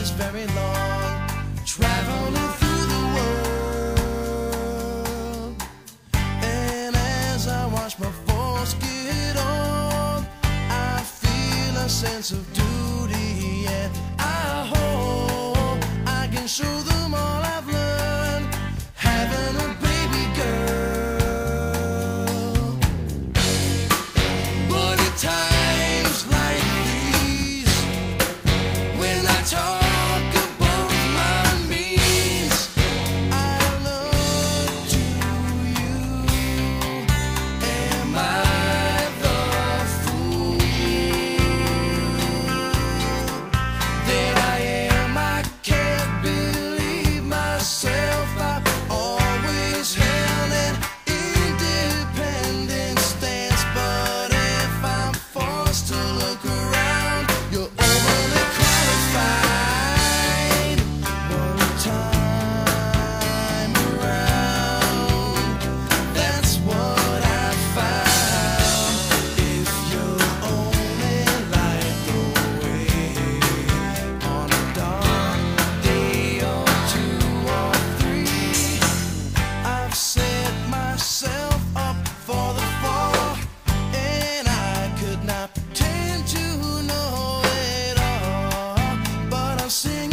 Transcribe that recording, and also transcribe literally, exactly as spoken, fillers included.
is very long, traveling through the world. And as I watch my folks get on, I feel a sense of duty, and I hope I can show them all I've learned having a baby girl. But at times like these, when I talk about my means, I look to you. Am I the fool that I am? I can't believe myself. I've always held an independent stance, but if I'm forced to look around, you're overly qualified. One time around, that's what I found. If you only light the way on a dark day or two or three, I've set myself up for the fall, and I could not pretend to know it all, but I'll sing